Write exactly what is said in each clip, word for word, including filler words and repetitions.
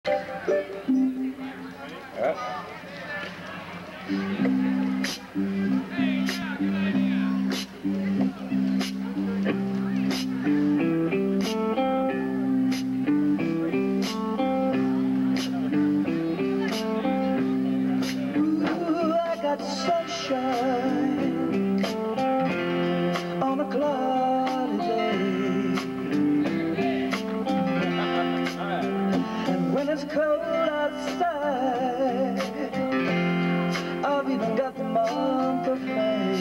Sunshine on a cloudy day, and when it's cold outside, I've even got the month of May.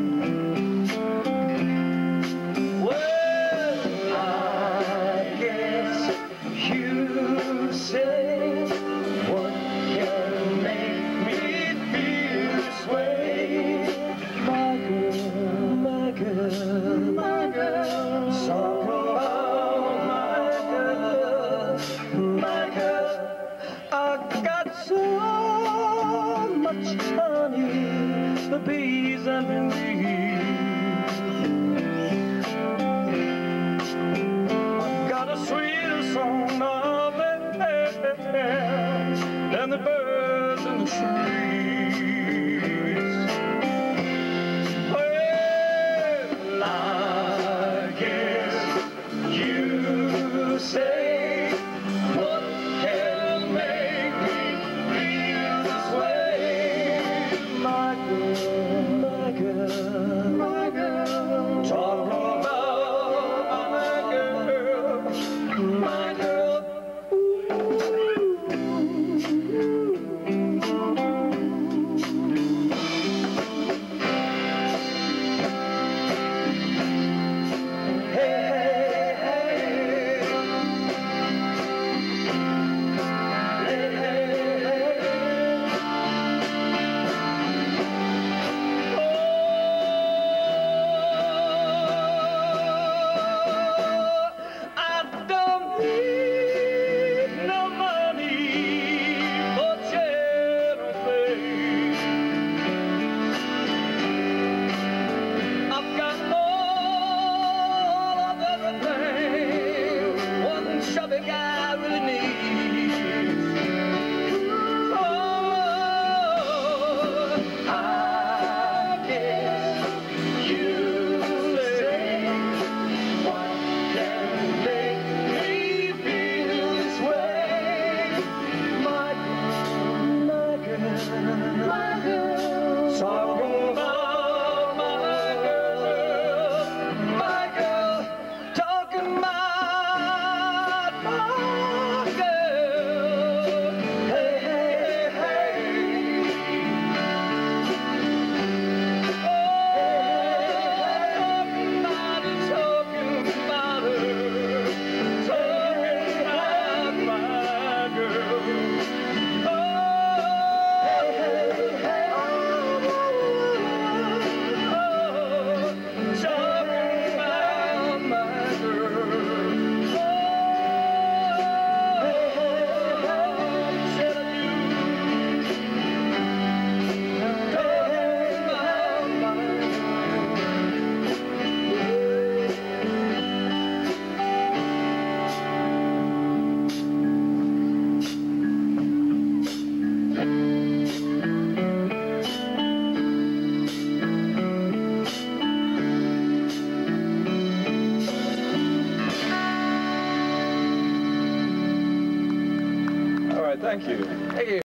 Well, I guess you say what can make me feel this way. My girl, my girl, my girl, talk about my girl, my girl. I got so much honey, the bees and the bees. I've got a sweeter song of it than the birds in the trees. Well, I guess you say what can make me feel this way. My girl, my girl, my girl, talk about my girl, my girl. Thank you. Thank you.